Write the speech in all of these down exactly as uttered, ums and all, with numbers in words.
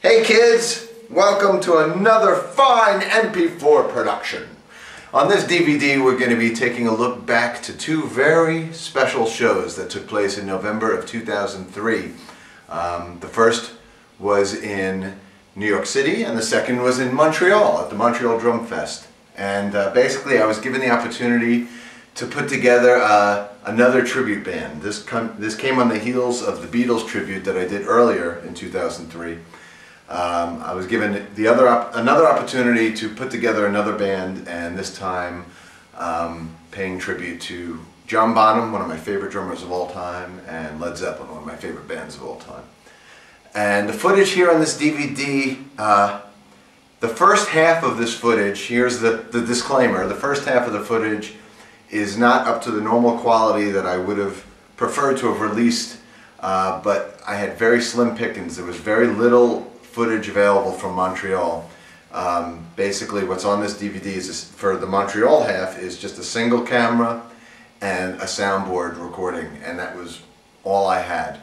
Hey kids, welcome to another fine M P four production. On this D V D we're going to be taking a look back to two very special shows that took place in November of two thousand three. Um, the first was in New York City and the second was in Montreal at the Montreal Drum Fest. And uh, basically I was given the opportunity to put together uh, another tribute band. This, this came on the heels of the Beatles tribute that I did earlier in two thousand three. Um, I was given the other op another opportunity to put together another band, and this time um, paying tribute to John Bonham, one of my favorite drummers of all time, and Led Zeppelin, one of my favorite bands of all time. And the footage here on this D V D, uh, the first half of this footage, here's the, the disclaimer, the first half of the footage is not up to the normal quality that I would have preferred to have released, uh, but I had very slim pickings. There was very little footage available from Montreal. Um, basically what's on this D V D is, for the Montreal half, is just a single camera and a soundboard recording, and that was all I had.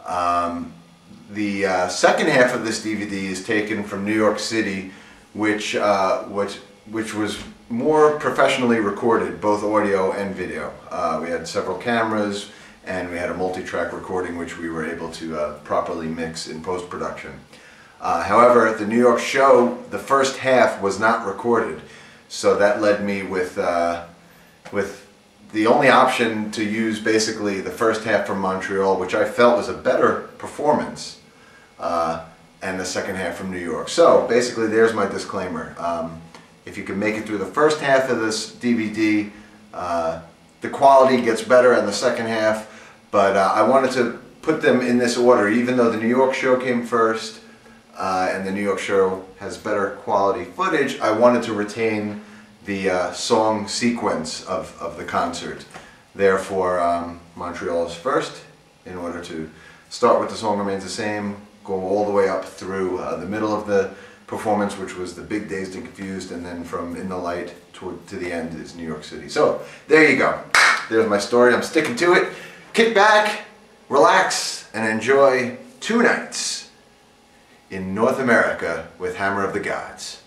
Um, the uh, second half of this D V D is taken from New York City, which, uh, which, which was more professionally recorded, both audio and video. Uh, we had several cameras and we had a multi-track recording which we were able to uh, properly mix in post-production. Uh, however, at the New York show, the first half was not recorded, so that led me with uh, with the only option to use basically the first half from Montreal, which I felt was a better performance, uh, and the second half from New York. So basically, there's my disclaimer. Um, if you can make it through the first half of this D V D, uh, the quality gets better in the second half, but uh, I wanted to put them in this order, even though the New York show came first. Uh, and the New York show has better quality footage, I wanted to retain the uh, song sequence of, of the concert. Therefore, um, Montreal is first, in order to start with The Song Remains the Same, go all the way up through uh, the middle of the performance, which was the big Dazed and Confused, and then from In the Light to, to the end is New York City. So, there you go. There's my story. I'm sticking to it. Kick back, relax, and enjoy two nights in North America with Hammer of the Gods.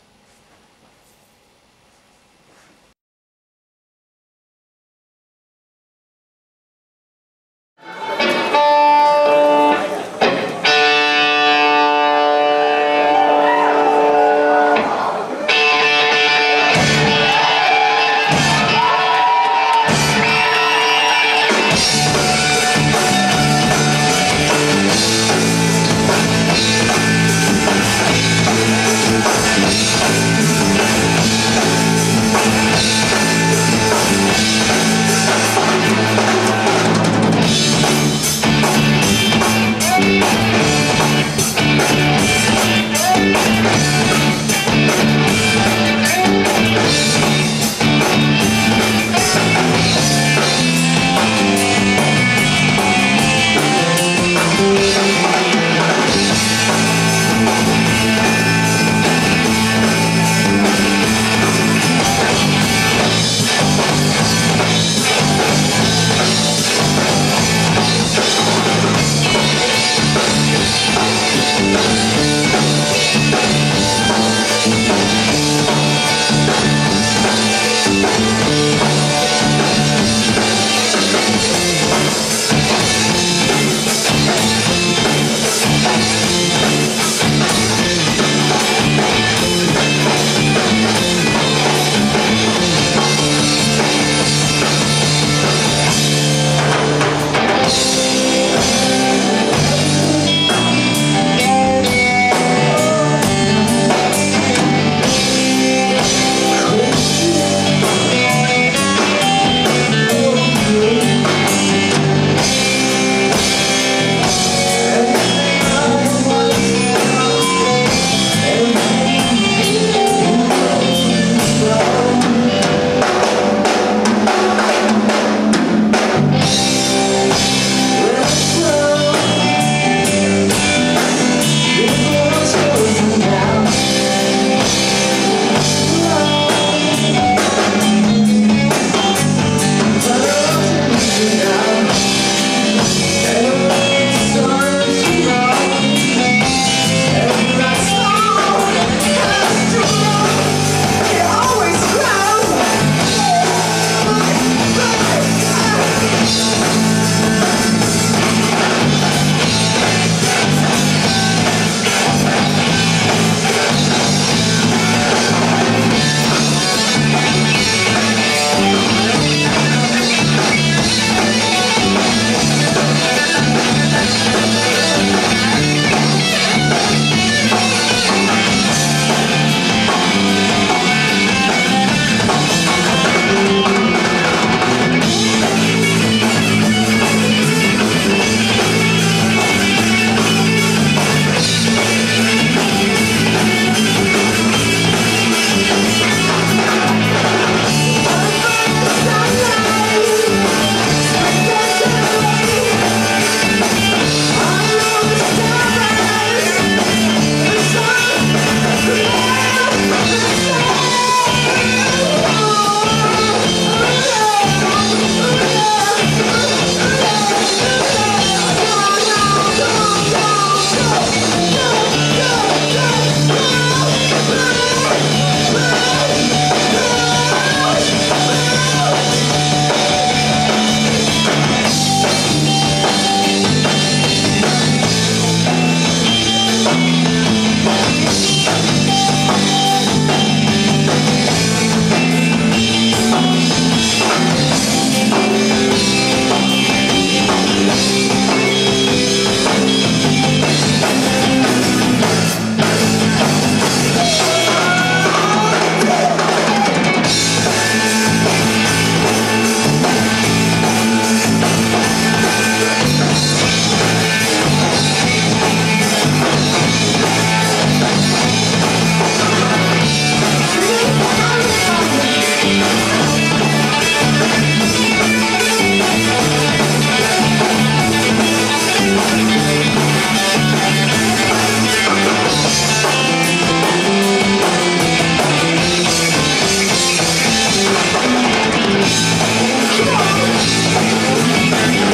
We'll be right back.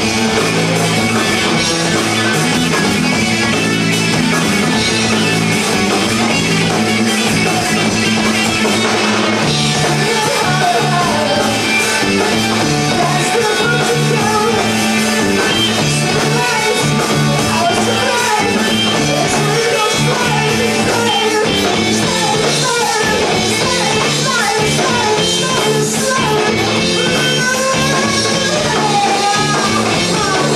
Slide, slide, slide, slide, slide.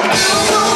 Don't